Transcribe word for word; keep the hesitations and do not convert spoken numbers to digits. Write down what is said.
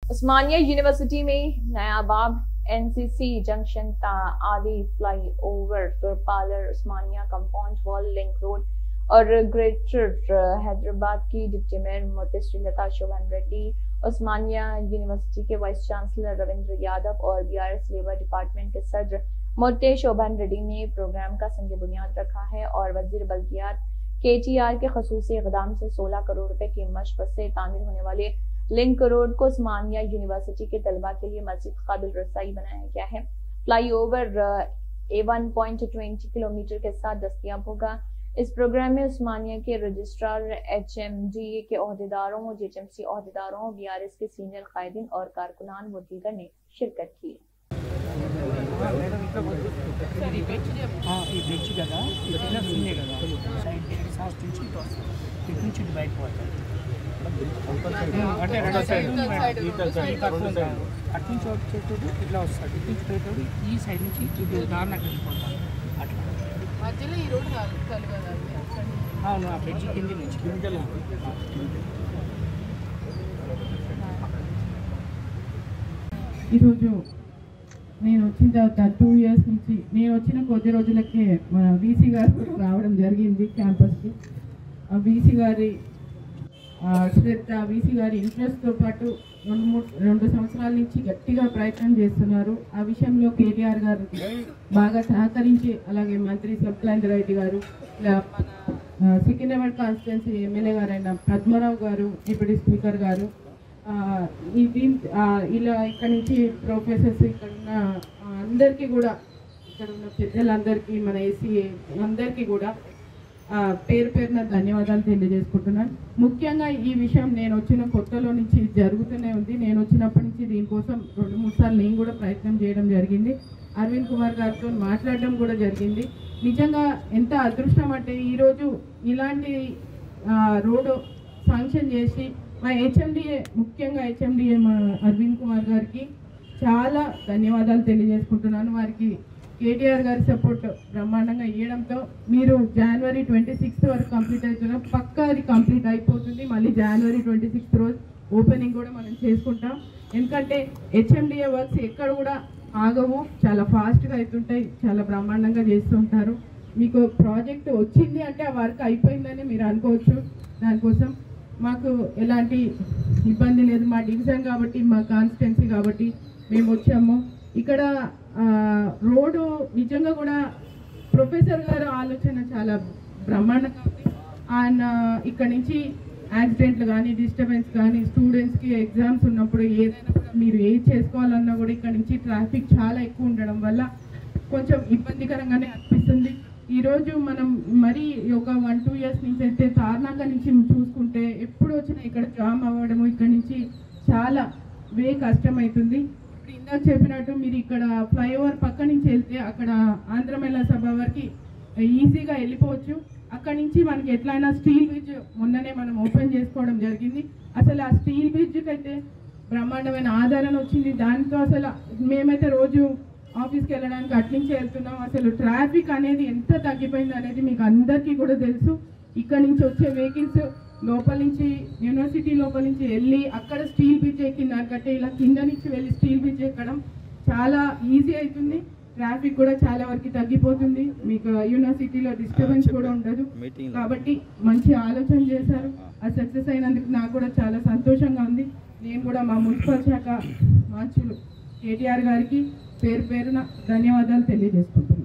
उस्मानिया university में नया बाब एनसीसी जंक्शन आदि फ्लाई ओवर पार्लर Osmania compound wall link road और ग्रेटर हैदराबाद की डिप्टी मेयर मोहतरमा शोभन रेड्डी, उस्मानिया यूनिवर्सिटी के वाइस चांसलर रविंद्र यादव और बीआरएस लेबर डिपार्टमेंट के सदर मोहतरमा शोभन रेड्डी ने प्रोग्राम का संग बुनियाद रखा है और वजीर बल्दियात केटीआर के खसूसी इक़दाम से सोलह करोड़ रुपए की मशक़ से तामीर होने वाले लिंक रोड को उस्मानिया यूनिवर्सिटी के तलबा के लिए मजीद काबिल रसाई बनाया गया है। Flyover a one point twenty kilometre के साथ दस्तयाब होगा। इस प्रोग्राम में उस्मानिया के रजिस्ट्रार, एच एम डी के ओहदेदारों, जी एच एम सी ओहदेदारों, बी आर एस के सीनियर कायदीन और कारकुनान व दीगर ने शिरकत की। అంటే రెండో సైడ్ అటు నుంచి వచ్చేటప్పుడు ఇట్లా వస్తాడు, ఇటు నుంచి పోయేటప్పుడు ఈ సైడ్ నుంచి ఇటు దారిని అక్కడ వెళ్ళిపోతాం. అట్లా మధ్యలో ఈ రోడ్ కలగదా? అవును, ఆ బ్రిడ్జ్ కింది నుంచి కిందలో. ఈరోజు నేను వచ్చిన తర్వాత టూ ఇయర్స్ నుంచి నేను వచ్చిన కొద్ది రోజులకే మన వీసీ గారు రావడం జరిగింది క్యాంపస్కి. ఆ వీసీ గారి శ్రద్ధ, వీసీ గారి ఇంట్రెస్ట్తో పాటు రెండు మూడు రెండు సంవత్సరాల నుంచి గట్టిగా ప్రయత్నం చేస్తున్నారు. ఆ విషయంలో కేటీఆర్ గారు బాగా సహకరించి, అలాగే మంత్రి సబ్లాంధ్ర రెడ్డి గారు, మన సికింద్రాబాద్ కాన్స్టిట్యున్సీ ఎమ్మెల్యే గారైన పద్మరావు గారు, డిప్యూటీ స్పీకర్ గారు, ఇది ఇలా ఇక్కడ నుంచి ప్రొఫెసర్స్, ఇక్కడ ఉన్న అందరికీ కూడా, ఇక్కడ ఉన్న పెద్దలందరికీ, మన ఏసీ అందరికీ కూడా పేరు పేరున ధన్యవాదాలు తెలియజేసుకుంటున్నాను. ముఖ్యంగా ఈ విషయం నేను వచ్చిన కొత్తలో నుంచి జరుగుతూనే ఉంది. నేను వచ్చినప్పటి నుంచి దీనికోసం రెండు మూడు సార్లు నేను కూడా ప్రయత్నం చేయడం జరిగింది. అరవింద్ కుమార్ గారితో మాట్లాడడం కూడా జరిగింది. నిజంగా ఎంత అదృష్టం అంటే ఈరోజు ఇలాంటి రోడ్డు శాంక్షన్ చేసి మా హెచ్ఎండిఏ, ముఖ్యంగా హెచ్ఎండిఏ మా అరవింద్ కుమార్ గారికి చాలా ధన్యవాదాలు తెలియజేసుకుంటున్నాను. వారికి కేటీఆర్ గారి సపోర్ట్ బ్రహ్మాండంగా ఇవ్వడంతో మీరు జనవరి ట్వంటీ సిక్స్త్ వరకు కంప్లీట్ అవుతున్నాం. పక్కా అది కంప్లీట్ అయిపోతుంది. మళ్ళీ జనవరి ట్వంటీ సిక్స్త్ రోజు ఓపెనింగ్ కూడా మనం చేసుకుంటాం. ఎందుకంటే హెచ్ఎండిఏ వర్క్స్ ఎక్కడ కూడా ఆగవు, చాలా ఫాస్ట్గా అవుతుంటాయి, చాలా బ్రహ్మాండంగా చేస్తుంటారు. మీకు ప్రాజెక్ట్ వచ్చింది అంటే ఆ వర్క్ అయిపోయిందని మీరు అనుకోవచ్చు. దానికోసం మాకు ఎలాంటి ఇబ్బంది లేదు. మా డివిజన్ కాబట్టి, మా కాన్స్టిట్యున్సీ కాబట్టి మేము వచ్చాము. ఇక్కడ రోడ్డు నిజంగా కూడా ప్రొఫెసర్ గారు ఆలోచన చాలా బ్రహ్మాండంగా ఉంది. ఆయన ఇక్కడ నుంచి యాక్సిడెంట్లు కానీ, డిస్టర్బెన్స్ కానీ, స్టూడెంట్స్కి ఎగ్జామ్స్ ఉన్నప్పుడు ఏదైనా మీరు ఏది చేసుకోవాలన్నా కూడా ఇక్కడ నుంచి ట్రాఫిక్ చాలా ఎక్కువ ఉండడం వల్ల కొంచెం ఇబ్బందికరంగానే అనిపిస్తుంది. ఈరోజు మనం మరీ ఒక వన్ టూ ఇయర్స్ నుంచి అయితే తార్నాక నుంచి చూసుకుంటే ఎప్పుడు వచ్చినా ఇక్కడ జామ్ అవ్వడము, ఇక్కడ నుంచి చాలా వే కష్టమవుతుంది. ఇందాక చెప్పినట్టు మీరు ఇక్కడ ఫ్లైఓవర్ పక్క నుంచి వెళ్తే అక్కడ ఆంధ్ర మహిళా సభ వరకు ఈజీగా వెళ్ళిపోవచ్చు. అక్కడ నుంచి మనకి ఎట్లయినా స్టీల్ బ్రిడ్జ్ మొన్ననే మనం ఓపెన్ చేసుకోవడం జరిగింది. అసలు ఆ స్టీల్ బ్రిడ్జ్కి అయితే బ్రహ్మాండమైన ఆదరణ వచ్చింది. దాంతో అసలు మేమైతే రోజు ఆఫీస్కి వెళ్ళడానికి అట్నుంచి వెళ్తున్నాం. అసలు ట్రాఫిక్ అనేది ఎంత తగ్గిపోయింది అనేది మీకు అందరికీ కూడా తెలుసు. ఇక్కడ నుంచి వచ్చే వెహికల్స్ లోపల నుంచి, యూనివర్సిటీ లోపల నుంచి వెళ్ళి అక్కడ స్టీల్ బ్రిడ్జ్ ఎక్కిందాకంటే ఇలా కింద నుంచి వెళ్ళి స్టీల్ బ్రిడ్జ్ ఎక్కడం చాలా ఈజీ అవుతుంది. ట్రాఫిక్ కూడా చాలా వరకు తగ్గిపోతుంది. మీకు యూనివర్సిటీలో డిస్టర్బెన్స్ కూడా ఉండదు. కాబట్టి మంచి ఆలోచన చేశారు. ఆ సక్సెస్ అయినందుకు నాకు కూడా చాలా సంతోషంగా ఉంది. నేను కూడా మా మున్సిపల్ శాఖ మంత్రులు కేటీఆర్ గారికి పేరు పేరున ధన్యవాదాలు తెలియజేసుకుంటున్నాను.